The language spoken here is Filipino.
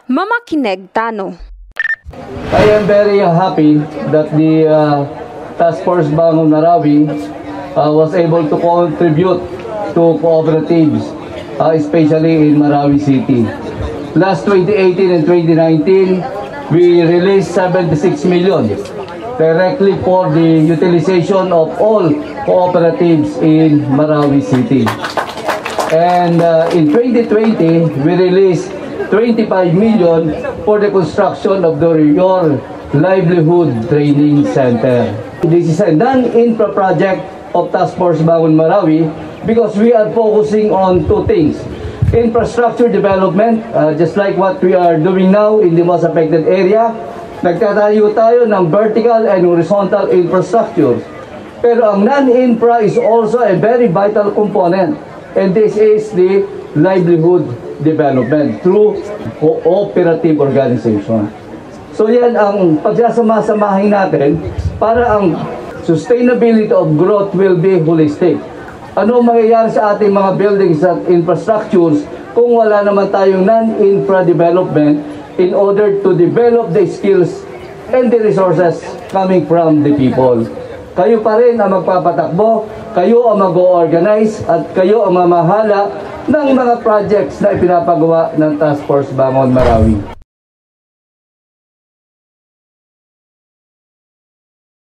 Mamakineg, Tano. I am very happy that the Force Bangon Marawi was able to contribute to cooperatives, especially in Marawi City. Last 2018 and 2019, we released 76 million directly for the utilization of all cooperatives in Marawi City. And in 2020, we released 25 million for the construction of your Livelihood Training Center. This is a non-infra project of Task Force Bangon Marawi because we are focusing on two things. Infrastructure development, just like what we are doing now in the most affected area. Nagtatayo tayo ng vertical and horizontal infrastructure. Pero ang non-infra is also a very vital component. And this is the livelihood development through cooperative organization. So yan ang pagsasama-samahin natin para ang sustainability of growth will be holistic. Ano mangyayari sa ating mga buildings at infrastructures kung wala naman tayong non-infra development in order to develop the skills and the resources coming from the people. Kayo pa rin ang magpapatakbo, kayo ang mag-organize at kayo ang mamahala ng mga projects na ipinapagawa ng Task Force Bangon Marawi.